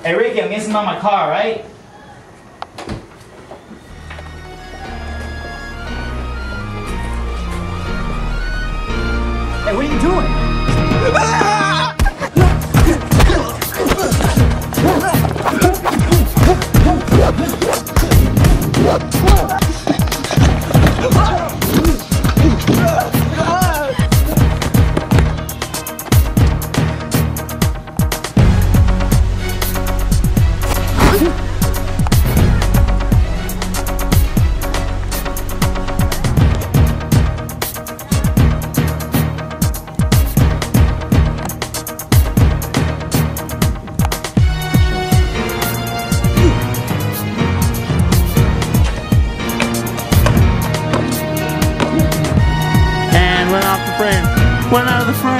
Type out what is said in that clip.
Hey Ricky, I'm missing on my car, right? Hey, what are you doing? Went out of the frame.